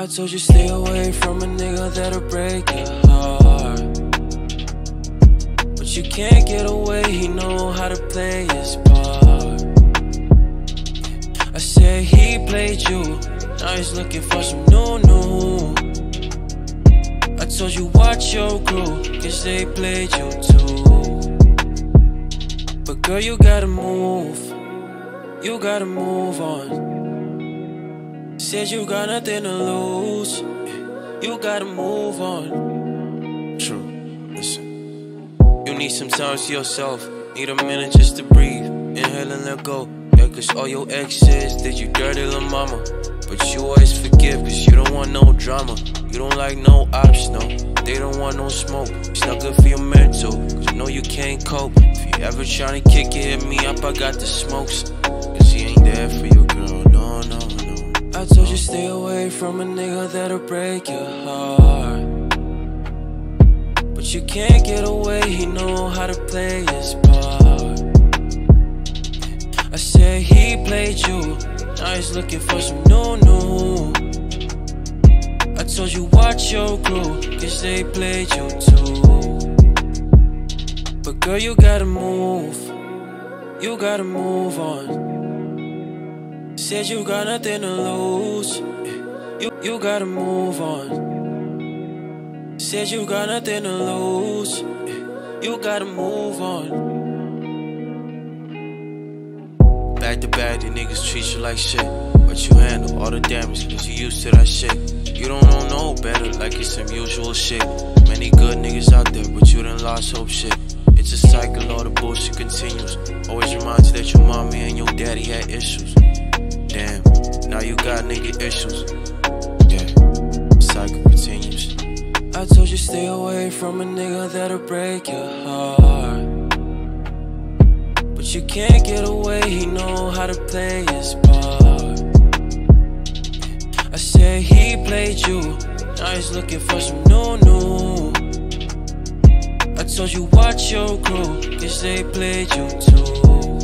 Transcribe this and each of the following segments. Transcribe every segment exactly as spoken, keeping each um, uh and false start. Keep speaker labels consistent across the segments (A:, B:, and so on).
A: I told you stay away from a nigga that'll break your heart, but you can't get away, he know how to play his part. I said he played you, now he's looking for some new new. I told you watch your crew, cause they played you too. But girl, you gotta move, you gotta move on. Said you got nothing to lose, you gotta move on. True, listen, you need some time to yourself, need a minute just to breathe, inhale and let go. Yeah, cause all your exes did you dirty, little mama, but you always forgive cause you don't want no drama. You don't like no ops, no, they don't want no smoke. It's not good for your mental, cause you know you can't cope. If you ever tryna kick it, hit me up, I got the smokes. Cause he ain't there for you, girl, no, no, no. I told you stay away from a nigga that'll break your heart, but you can't get away, he know how to play his part. I said he played you, now he's looking for some new new. I told you watch your crew, cause they played you too. But girl, you gotta move, you gotta move on. Said you got nothing to lose, you, you gotta move on. Said you got nothing to lose, you gotta move on. Back to back, the niggas treat you like shit, but you handle all the damage cause you used to that shit. You don't know no better, like it's some usual shit. Many good niggas out there, but you done lost hope shit. It's a cycle, all the bullshit continues. Always reminds you that your mommy and your daddy had issues. Damn, now you got nigga issues. Yeah, cycle continues. I told you stay away from a nigga that'll break your heart, but you can't get away, he know how to play his part. I said he played you, now he's looking for some new new. I told you watch your crew, cause they played you too.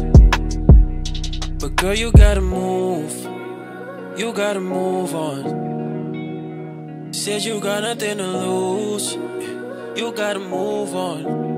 A: But girl, you gotta move, you gotta move on. Said you got nothing to lose, you gotta move on.